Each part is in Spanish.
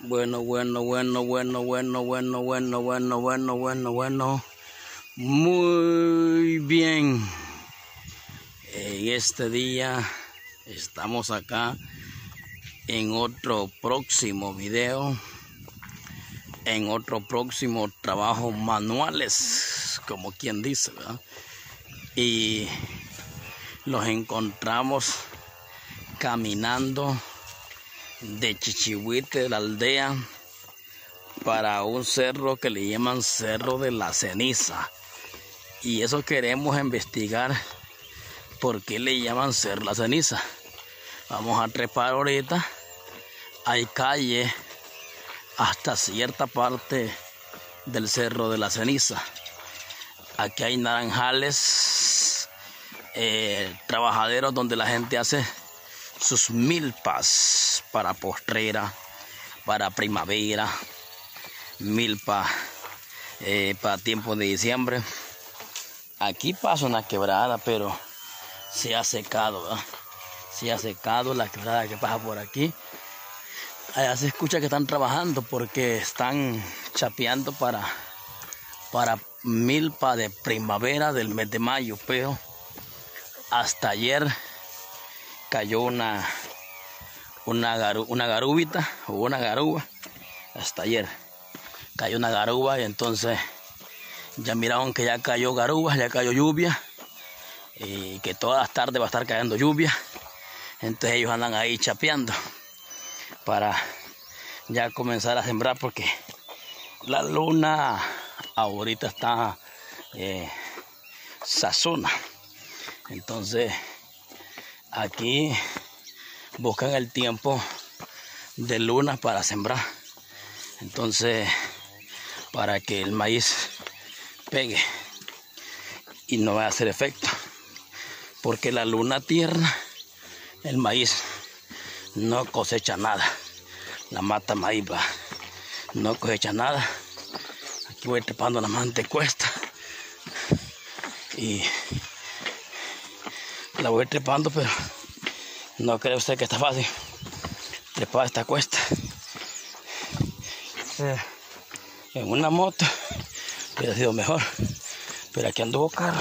Bueno. Muy bien. En este día estamos acá en otro próximo video, en otro próximo trabajo manuales, como quien dice, ¿verdad? Y los encontramos caminando de Chichihuite, de la aldea, para un cerro que le llaman Cerro de la Ceniza. Y eso queremos investigar, por qué le llaman Cerro de la Ceniza. Vamos a trepar ahorita. Hay calle hasta cierta parte del Cerro de la Ceniza. Aquí hay naranjales, trabajaderos donde la gente hace sus milpas para postrera, para primavera, milpa para tiempo de diciembre. Aquí pasa una quebrada, pero se ha secado, ¿verdad? Se ha secado la quebrada que pasa por aquí. Allá se escucha que están trabajando porque están chapeando para milpa de primavera del mes de mayo, pero hasta ayer cayó una garubita o una garuba. Hasta ayer cayó una garuba y entonces ya miraron que ya cayó garuba, ya cayó lluvia y que todas las tardes va a estar cayendo lluvia. Entonces ellos andan ahí chapeando para ya comenzar a sembrar, porque la luna ahorita está sazona. Entonces aquí buscan el tiempo de luna para sembrar. Entonces, para que el maíz pegue y no vaya a hacer efecto, porque la luna tierna, el maíz no cosecha nada. La mata maíz va, no cosecha nada. Aquí voy trepando la mantecuesta y la voy trepando, pero no cree usted que está fácil trepar esta cuesta. En una moto hubiera sido mejor, pero aquí anduvo carro,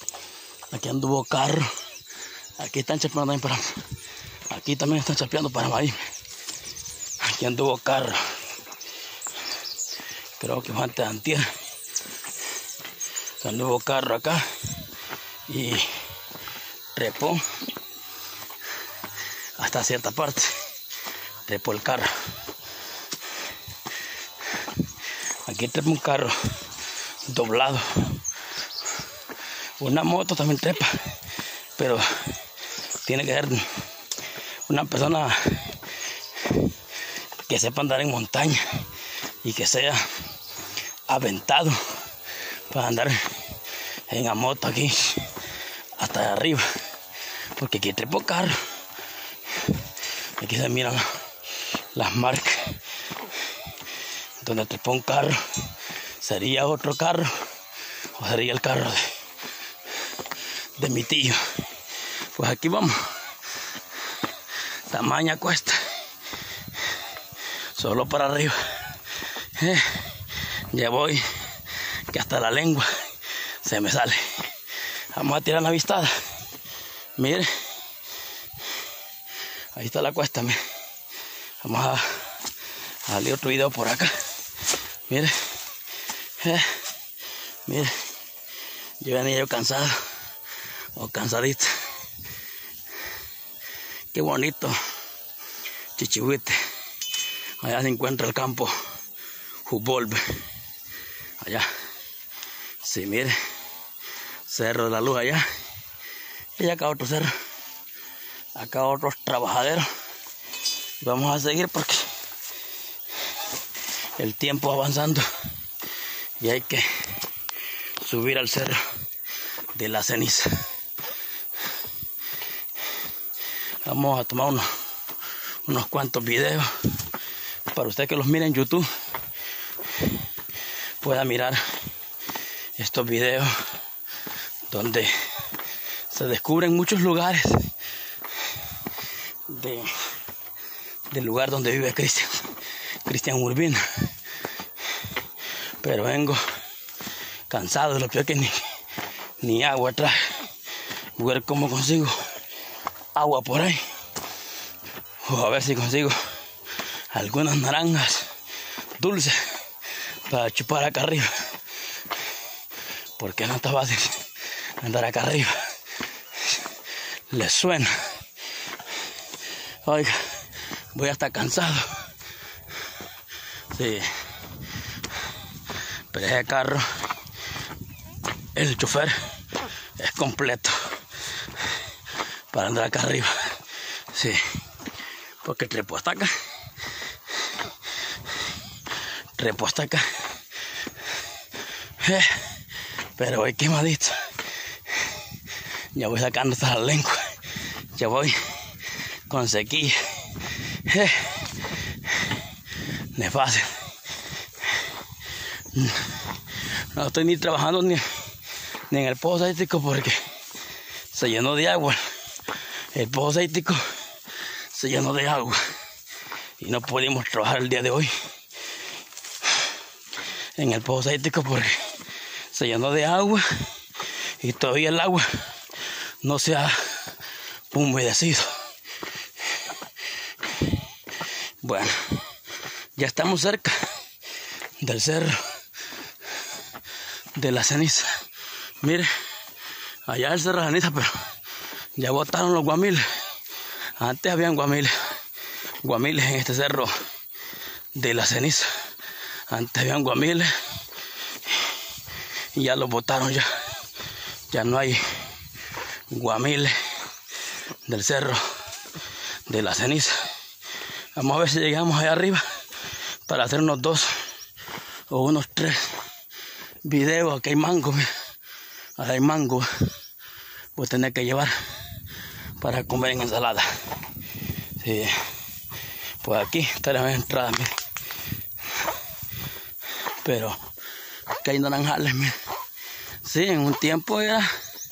aquí están chapeando también aquí también están chapeando para maíz. Aquí anduvo carro, creo que fue antes de antier, anduvo carro acá y trepó hasta cierta parte, trepó el carro. Aquí trepa un carro doblado, una moto también trepa, pero tiene que ser una persona que sepa andar en montaña y que sea aventado para andar en la moto aquí hasta arriba, porque aquí trepo carro. Aquí se miran las marcas donde trepó un carro. ¿Sería otro carro o sería el carro de mi tío? Pues aquí vamos, tamaña cuesta, solo para arriba. Ya voy que hasta la lengua se me sale. Vamos a tirar la vistada. Mire, ahí está la cuesta. Mire. Vamos a salir otro video por acá. Mire, mire, yo venía cansado o cansadito. Qué bonito Chichihuite. Allá se encuentra el campo Humboldt. Allá, sí, mire, Cerro de la Luz allá. Y acá otro cerro, acá otros trabajaderos. Vamos a seguir porque el tiempo avanzando y hay que subir al Cerro de la Ceniza. Vamos a tomar unos cuantos videos para usted que los mire en YouTube, pueda mirar estos videos donde se descubren muchos lugares del lugar donde vive Cristian. Cristian Urbina. Pero vengo cansado de lo peor que ni agua traje. Voy a ver cómo consigo agua por ahí. O a ver si consigo algunas naranjas dulces para chupar acá arriba. Porque no está fácil andar acá arriba. Les suena. Oiga, voy a estar cansado. Sí. Pero ese carro, el chofer es completo para andar acá arriba. Sí. Porque trepo hasta acá. Trepo hasta acá. Pero voy quemadito. Ya voy sacando hasta la lengua. Ya voy con sequía. No es fácil. No estoy ni trabajando ni en el pozo acético porque se llenó de agua. El pozo acético se llenó de agua. Y no pudimos trabajar el día de hoy en el pozo acético porque se llenó de agua y todavía el agua no se ha humedecido. Bueno, ya estamos cerca del cerro de la ceniza. Mire, allá el cerro de la ceniza, pero ya botaron los guamiles. Antes habían guamiles en este cerro de la ceniza. Antes habían guamiles y ya los botaron ya. Ya no hay guamiles del cerro de la ceniza. Vamos a ver si llegamos allá arriba para hacer unos 2 o unos 3 videos. Aquí hay mango, mira. Ahí hay mango. Voy a tener que llevar para comer en ensalada. Sí. Pues aquí está la entrada, mira. Pero aquí hay naranjales, mira. Sí, en un tiempo era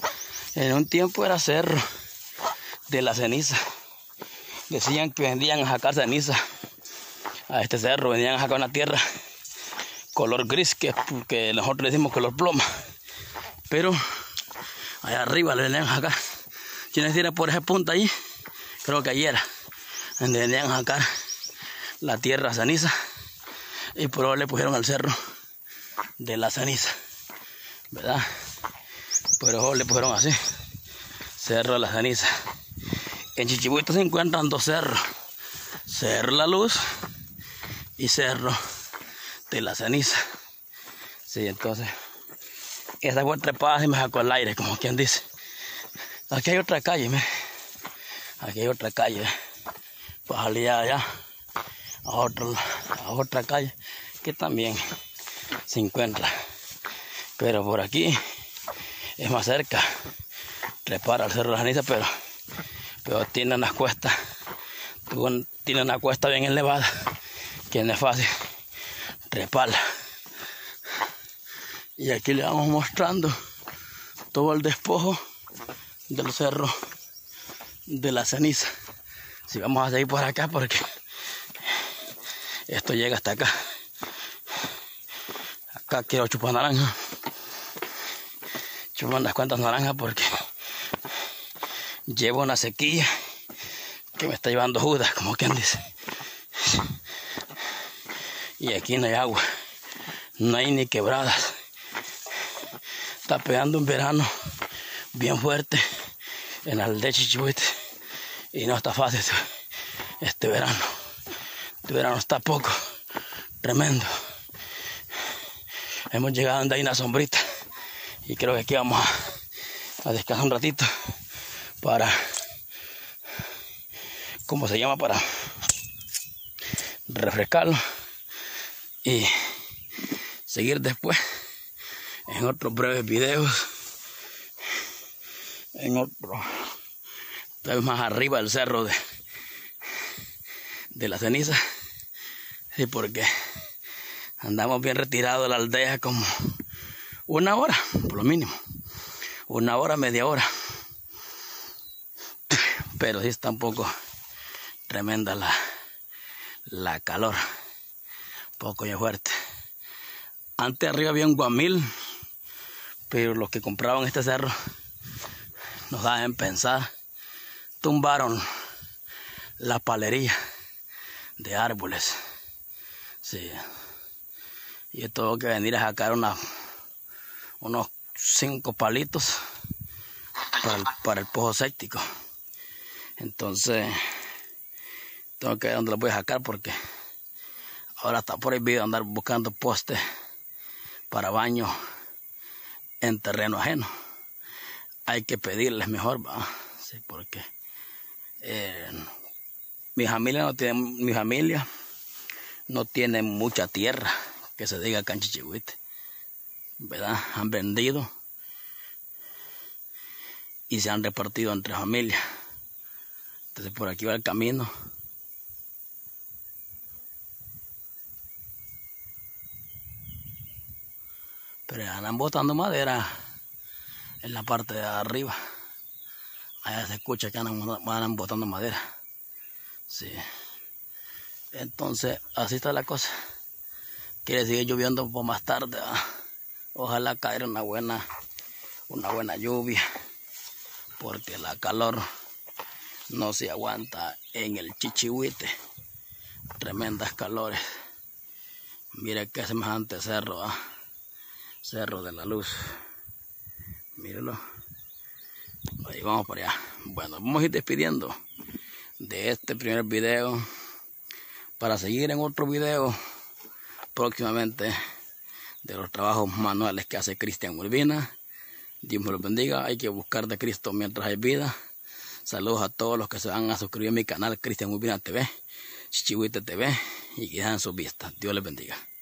cerro de la ceniza. Decían que vendían a sacar ceniza a este cerro, venían a sacar una tierra color gris, que nosotros le decimos color ploma. Pero allá arriba le venían a sacar. ¿Quiénes era por ese punto ahí? Creo que ayer, donde venían a sacar la tierra ceniza. Y por ahora le pusieron al cerro de la ceniza, ¿verdad? Pero le pusieron así, cerro de la ceniza. En Chichibuito se encuentran 2 cerros, Cerro La Luz y Cerro de la Ceniza. Sí, entonces, esa fue trepada y me sacó al aire, como quien dice. Aquí hay otra calle, mire. Aquí hay otra calle. Pues salir allá a otra calle que también se encuentra. Pero por aquí es más cerca trepar al Cerro de la Ceniza, pero tiene una cuesta bien elevada que no es fácil treparla. Y aquí le vamos mostrando todo el despojo del Cerro de la Ceniza. Si vamos a seguir por acá porque esto llega hasta acá. Acá quiero chupar naranja. Chupar unas cuantas naranjas porque llevo una sequía que me está llevando Judas, como quien dice. Y aquí no hay agua, no hay ni quebradas. Está pegando un verano bien fuerte en la aldea de Chichibuite y no está fácil este verano. Este verano está poco, tremendo. Hemos llegado donde hay una sombrita y creo que aquí vamos a descansar un ratito para, ¿cómo se llama? Para refrescarlo y seguir después en otros breves videos, en otro, tal vez más arriba del cerro de la Ceniza. Sí, porque andamos bien retirados de la aldea como 1 hora, por lo mínimo. 1 hora, media hora. Pero sí está un poco tremenda la calor. poco ya fuerte. Antes arriba había un guamil, pero los que compraban este cerro nos daban pensar, tumbaron la palería de árboles. Sí. Y yo tengo que venir a sacar unos 5 palitos para el pozo séptico. Entonces tengo que ver dónde los voy a sacar, porque ahora está prohibido andar buscando postes para baño en terreno ajeno. Hay que pedirles mejor, ¿va? Sí, porque mi familia no tiene mucha tierra, que se diga acá en Chichihuite, ¿verdad? Han vendido y se han repartido entre familias. Entonces por aquí va el camino. Pero andan botando madera en la parte de arriba. Allá se escucha que andan botando madera. Sí. Entonces así está la cosa. Quiere seguir lloviendo un poco más tarde, ¿verdad? Ojalá caiga una buena lluvia, porque la calor no se aguanta en el Chichihuite. Tremendas calores. Mire qué semejante cerro, ¿eh? Cerro de la Luz. Mírenlo. Ahí vamos para allá. Bueno, vamos a ir despidiendo de este primer video para seguir en otro video próximamente de los trabajos manuales que hace Cristian Urbina. Dios me lo bendiga. Hay que buscar de Cristo mientras hay vida. Saludos a todos los que se van a suscribir a mi canal Cristian Urbina TV, Chichihuite TV, y que dejan sus vistas. Dios les bendiga.